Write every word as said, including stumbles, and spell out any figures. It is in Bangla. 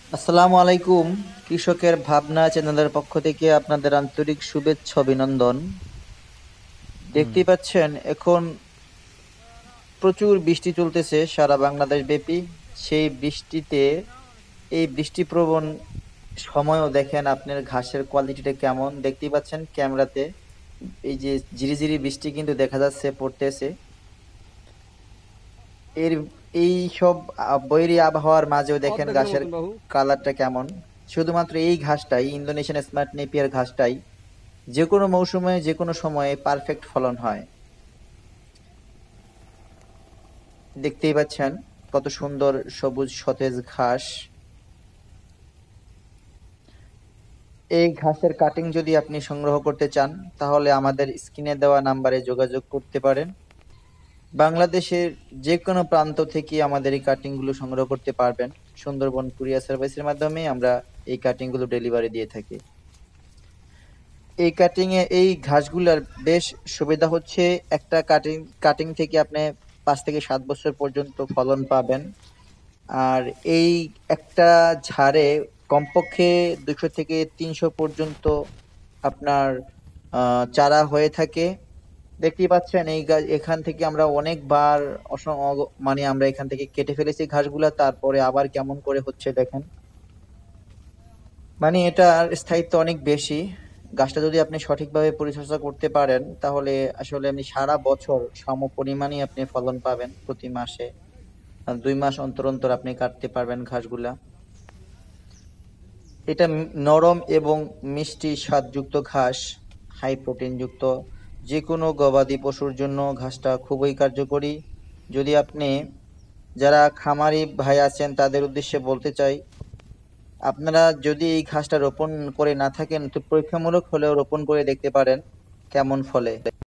আসসালামু আলাইকুম। কৃষকের ভাবনা চ্যানেলের পক্ষ থেকে আপনাদের আন্তরিক শুভেচ্ছা অভিনন্দন। হুম। দেখতেই পাচ্ছেন এখন প্রচুর বৃষ্টি চলতেছে সারা বাংলাদেশ ব্যাপী। সেই বৃষ্টিতে এই বৃষ্টিপ্রবণ সময়ও দেখেন আপনার ঘাসের কোয়ালিটিটা কেমন দেখতেই পাচ্ছেন ক্যামেরাতে। এই যে ঝিরিঝিরি বৃষ্টি কিন্তু দেখা যাচ্ছে পড়তেছে। এর এই সব আহ, বৈরী আবহাওয়ার মাঝেও দেখেন অর্ধেকের ঘাসের মতন বাহু। কালারটা কেমন। শুধুমাত্র এই ঘাসটাই, ইন্দোনেশিয়ান স্মার্ট নেপিয়ার ঘাসটাই যে কোনো মৌসুমে যে কোনো সময়ে পারফেক্ট ফলন হয়। দেখতেই পাচ্ছেন কত সুন্দর সবুজ সতেজ ঘাস। এই ঘাসের কাটিং যদি আপনি সংগ্রহ করতে চান তাহলে আমাদের স্ক্রিনে দেওয়া নাম্বারে যোগাযোগ করতে পারেন। বাংলাদেশের যে কোনো প্রান্ত থেকে আমাদের এই কাটিং গুলো সংগ্রহ করতে পারবেন। সুন্দরবন কুরিয়ার সার্ভিসের মাধ্যমে আমরা এই কাটিং গুলো ডেলিভারি দিয়ে থাকি। এই কাটিং এ এই ঘাসগুলার বেশ সুবিধা হচ্ছে, একটা কাটিং কাটিং থেকে আপনি পাঁচ থেকে সাত বছর পর্যন্ত ফলন পাবেন। আর এই একটা ঝাড়ে কমপক্ষে দুশো থেকে তিনশো পর্যন্ত আপনার আহ, চারা হয়ে থাকে। দেখতেই পাচ্ছেন এই গাছ এখান থেকে আমরা অনেকবার অসম অগ- মানে আমরা এখান থেকে কেটে ফেলেছি ঘাসগুলা, তারপরে আবার কেমন করে হচ্ছে দেখেন। মানে এটার স্থায়িত্ব অনেক বেশি। গাছটা যদি আপনি সঠিকভাবে পরিচর্যা করতে পারেন তাহলে আসলে আপনি সারা বছর সম পরিমাণই আপনি ফলন পাবেন প্রতি মাসে। আর দুই মাস অন্তর অন্তর আপনি কাটতে পারবেন ঘাসগুলা। এটা ম- নরম এবং মিষ্টি স্বাদযুক্ত ঘাস, হাই প্রোটিন যুক্ত। যে কোনো গবাদি পশুর জন্য ঘাসটা খুবই কার্যকরী। যদি আপনি যারা খামারি ভাই আছেন তাদের উদ্দেশ্যে বলতে চাই, আপনারা যদি এই ঘাসটা রোপণ করে না থাকেন তো পরীক্ষামূলক হলেও রোপণ করে দেখতে পারেন কেমন ফলে।